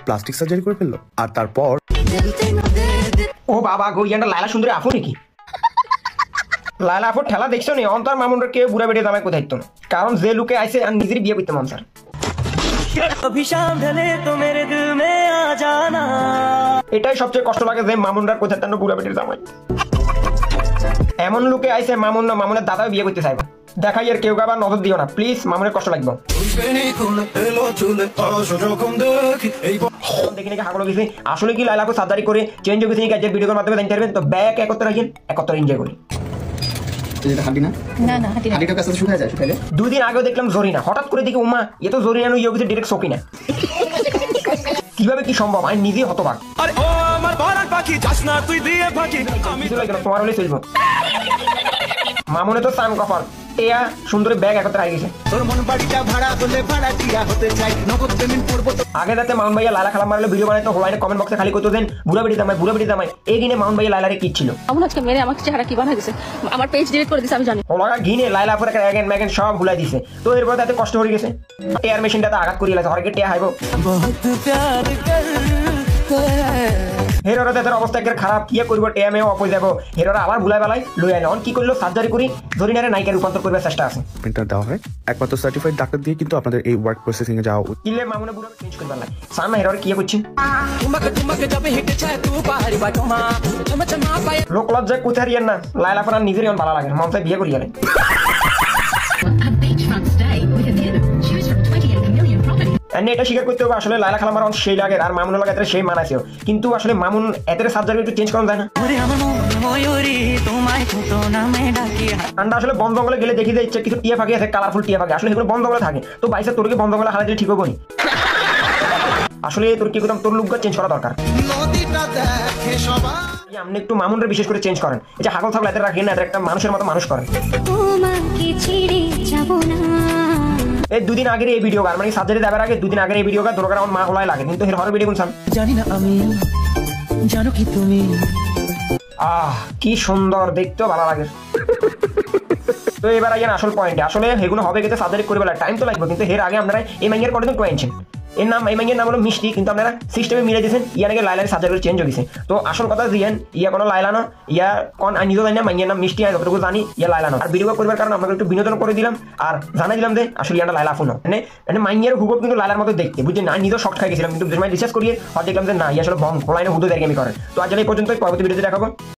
Plastic surgery করে ফেললো আর তারপর ও বাবা গো ইয়ান্ডা লাইলা সুন্দরী আফু নাকি লাইলা আফুর ঠেলা দেখছো নি অন্তর মামুনরা কেউ বুড়া বেটে জামাই কোথায় তো কারণ যে লুকে আইছে আর নিজের বিয়ে করতে মন স্যার এটাই সবচেয়ে কষ্ট লাগে যে মামুনরা কোথায় তেন বুড়া বেটের জামাই এমন লুকে আইছে মামুন না মামুনের দাদাও বিয়ে করতে চাইবে দেখাই আর কেউ আবার নজর দিও না প্লিজ মামুনের কষ্ট লাগবে দেখি নাকি হাগলো গেছি আসলে কি লাইলাকে সার্জারি করে চেঞ্জ হয়ে গেছে কাজের ভিডিওর মাধ্যমে জানতে পারবেন তো ব্যাক একত্র রাখেন একত্র এনজয় করি দুদিন আগেও দেখলাম জরিনা হঠাৎ করে দেখি উমা এ তো জরিনা নয় ইয়ে ডিরেক্ট সকিনা কিভাবে কি সম্ভব আমি নিজেই হতবাক তোমার হলে চলবো মামুনে তো সান কপাল টিয়া সুন্দর ব্যাগ একত্রে আগে গেছে আগে যাতে মাউন্ট ভাইয়া লালা খালা মারলে ভিডিও বানাইতো হোলাইনে কমেন্ট বক্সে খালি করতে দেন বুড়া বেটি জামাই এই গিনে মাউন্ট ভাইয়া লাইলারে কি ছিল আমন আজকে মেরে আমাকে চেহারা কি বানাই দিয়েছে আমার পেজ ডিলিট করে দিয়েছে আমি জানি হোলাগা গিনে লাইলা পুরো এগেন ম্যাগেন সব ভুলাই দিয়েছে তো এরপর তাতে কষ্ট হয়ে গেছে টিয়ার মেশিনটাতে আঘাত করিয়ে লাগছে হরকে টিয়া হাইবো হেরোরা তাদের অবস্থা একবার খারাপ কি করবো টিয়া মেয়ে অপই যাবো হেরোরা আবার ভুলাই বেলায় লই আইলো কি করলো সার্জারি করি জরিনারে নায়িকা রূপান্তর করবার চেষ্টা আছে প্রিন্টার দেওয়া হয় একমাত্র সার্টিফাইড ডাক্তার দিয়ে কিন্তু আপনাদের এই ওয়ার্ক প্রসেসিং এ যাওয়া উচিত কিলে মামুনে বুড়া চেঞ্জ করবার লাগে সামনে হেরোরা কি করছে লোক লজ্জা কোথায় রিয়েন না লাইলা পরার নিজেরই ভালো লাগে মন চাই বিয়ে করিয়া নেই এটা স্বীকার করতে হবে আসলে লাইলা খালা মারন সেই লাগে আর মামুন লাগে সেই মানাইছে কিন্তু আসলে মামুন এদের সার্জারি একটু চেঞ্জ করা যায় না ঠান্ডা আসলে বন জঙ্গলে গেলে দেখি যে কিছু টিয়া ফাঁকি আছে কালারফুল টিয়া ফাঁকি আসলে এগুলো বন জঙ্গলে থাকে তো বাইসে তোর কি বন জঙ্গলে হারাই দিলে ঠিক হবে আসলে তোর কি করতাম তোর লুকটা চেঞ্জ করা দরকার আপনি একটু মামুনরা বিশেষ করে চেঞ্জ করেন এই যে হাগল থাকলে এদের রাখেন না একটা মানুষের মতো মানুষ করেন এই দুদিন আগের এই ভিডিও গার মানে সার্জারি দেওয়ার আগে দুদিন আগের এই ভিডিও গার দরকার আমার মা হলাই লাগে কিন্তু এর হরের ভিডিও কোন জানি না আমি জানো কি তুমি কি সুন্দর দেখতেও ভালো লাগে তো এবার আইয়েন আসল পয়েন্টে আসলে এগুলো হবে গেতে সার্জারি করবে টাইম তো লাগবে কিন্তু এর আগে আপনারা এই মাইয়ের কতদিন টোয়েনছেন এর নাম এই মাইয়ের নাম হলো মিষ্টি কিন্তু আপনারা সিস্টেমে মিলে দিয়েছেন ইয়া নাকি লাইলার সার্জারি চেঞ্জ হয়ে গেছে তো আসল কথা দিয়েন ইয়া কোনো লাইলা না ইয়া কোন আমি নিজেও জানি না মাইয়ের নাম মিষ্টি আমি যতটুকু জানি ইয়া লাইলা না আর ভিডিও করবার কারণে আপনাকে একটু বিনোদন করে দিলাম আর জানাই দিলাম যে আসলে ইয়াটা লাইলা ফোন মানে মাইয়ের হুবব কিন্তু লাইলার মতো দেখতে বুঝছেন না নিজেও শখ খাই গেছিলাম কিন্তু রিসার্চ করিয়ে আর দেখলাম যে না ইয়া আসলে বম হোলাইনে হুদো দেখে আমি করেন তো আজ এই পর্যন্ত পরবর্তী ভিডিওতে দেখাবো।